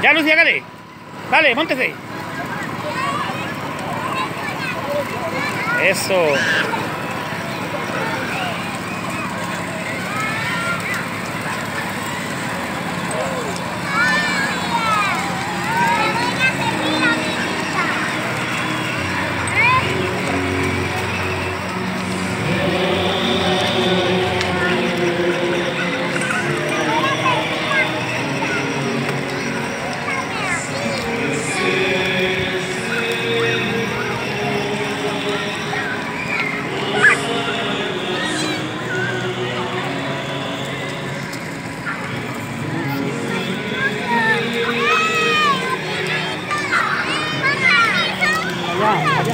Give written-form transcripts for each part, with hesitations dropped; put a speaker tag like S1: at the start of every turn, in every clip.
S1: Ya, Lucy, hágale. Dale, móntese. Eso. Allá.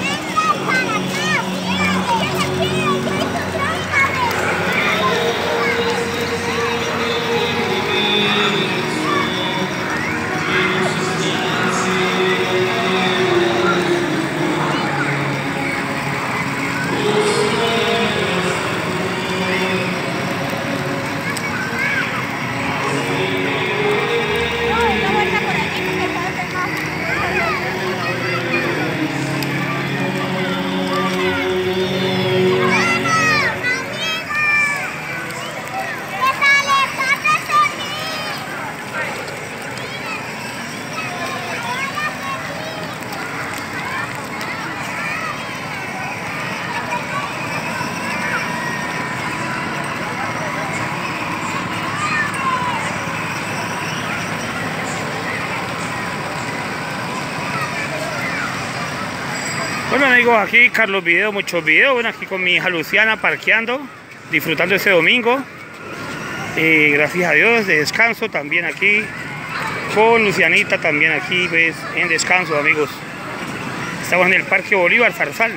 S1: Bueno amigos, aquí Carlos Video, muchos videos. Bueno, aquí con mi hija Luciana parqueando, disfrutando ese domingo. Gracias a Dios, de descanso también aquí. Con Lucianita también aquí, pues, en descanso amigos. Estamos en el Parque Bolívar, Zarzal.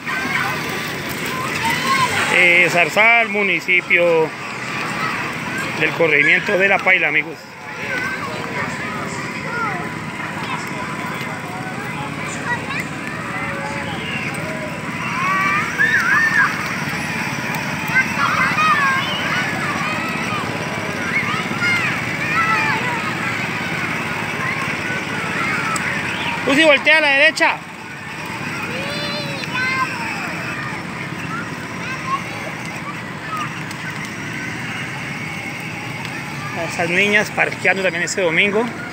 S1: Zarzal, municipio del corregimiento de La Paila, amigos. Lucy, voltea a la derecha. A esas niñas parqueando también este domingo.